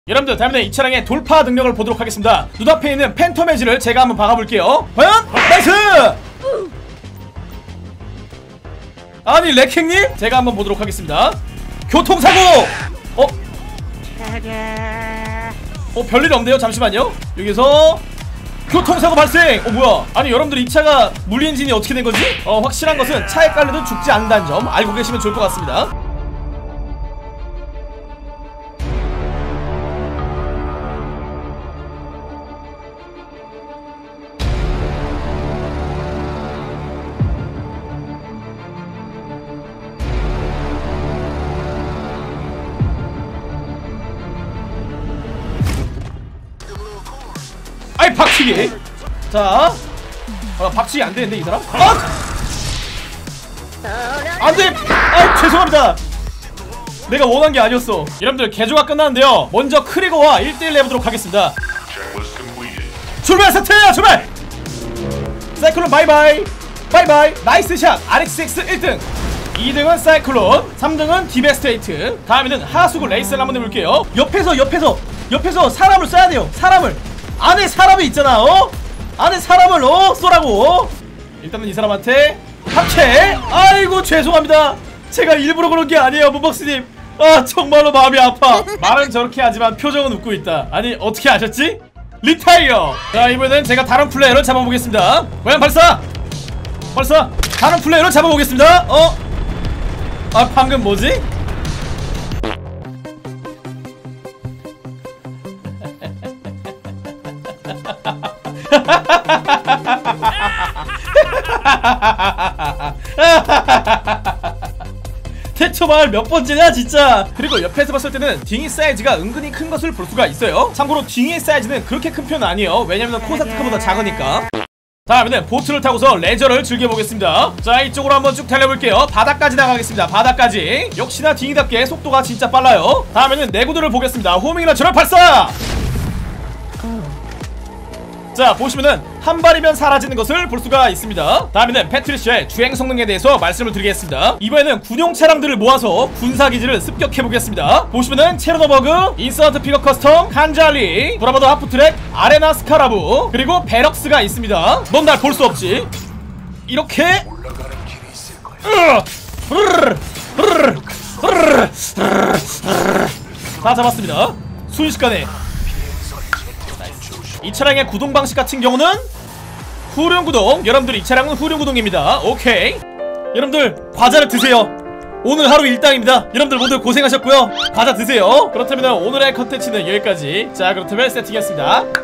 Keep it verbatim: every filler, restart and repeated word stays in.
여러분들 다음에 이 차량의 돌파 능력을 보도록 하겠습니다. 눈앞에 있는 팬텀 에지를 제가 한번 박아볼게요. 과연? 나이스! 아니 레킹님? 제가 한번 보도록 하겠습니다. 교통사고! 어? 어 별일 없네요. 잠시만요. 여기서 교통사고 발생! 어 뭐야? 아니 여러분들 이 차가 물리엔진이 어떻게 된거지? 어 확실한 것은 차에 깔려도 죽지 않는다는 점 알고 계시면 좋을 것 같습니다. 아이 박치기! 자 아, 박치기 안되는데 이 사람? 아! 안돼! 아 죄송합니다. 내가 원한게 아니었어. 여러분들 개조가 끝났는데요, 먼저 크리거와 일 대 일 해보도록 하겠습니다. 출발 세트! 출발! 사이클론 바이바이 바이바이. 나이스 샷! 알엑스엑스 일 등, 이 등은 사이클론, 삼 등은 디베스테이트. 다음에는 하수구 레이스를 한번 해볼게요. 옆에서 옆에서 옆에서 사람을 쏴야 돼요. 사람을. 안에 사람이 있잖아. 어? 안에 사람을 어? 쏘라고. 어? 일단은 이 사람한테 합체. 아이고 죄송합니다. 제가 일부러 그런 게 아니에요 문박스님. 아 정말로 마음이 아파. 말은 저렇게 하지만 표정은 웃고 있다. 아니 어떻게 아셨지? 리타이어. 자 이번엔 제가 다른 플레이어를 잡아보겠습니다. 고양 발사! 발사! 다른 플레이어를 잡아보겠습니다. 어? 아 방금 뭐지? 태초마을 몇 번째냐 진짜. 그리고 옆에서 봤을 때는 딩이 사이즈가 은근히 큰 것을 볼 수가 있어요. 참고로 딩의 사이즈는 그렇게 큰 편은 아니에요. 왜냐면 코사트카보다 작으니까. 다음에는 보트를 타고서 레저를 즐겨보겠습니다. 자 이쪽으로 한번 쭉 달려볼게요. 바다까지 나가겠습니다. 바다까지. 역시나 딩이답게 속도가 진짜 빨라요. 다음에는 내구도를 보겠습니다. 호밍러처럼 발사! 자 보시면은 한 발이면 사라지는 것을 볼 수가 있습니다. 다음에는 패트리샤의 주행 성능에 대해서 말씀을 드리겠습니다. 이번에는 군용 차량들을 모아서 군사기지를 습격해보겠습니다. 보시면은 체르노버그, 인서트 픽업 커스텀, 칸잘리, 브라보더 하프트랙, 아레나 스카라브, 그리고 베럭스가 있습니다. 넌 날 볼 수 없지. 이렇게 다 잡았습니다. 순식간에. 이 차량의 구동 방식 같은 경우는 후륜구동. 여러분들 이 차량은 후륜구동입니다. 오케이. 여러분들 과자를 드세요. 오늘 하루 일당입니다. 여러분들 모두 고생하셨고요. 과자 드세요. 그렇다면 오늘의 컨텐츠는 여기까지. 자 그렇다면 세팅했습니다.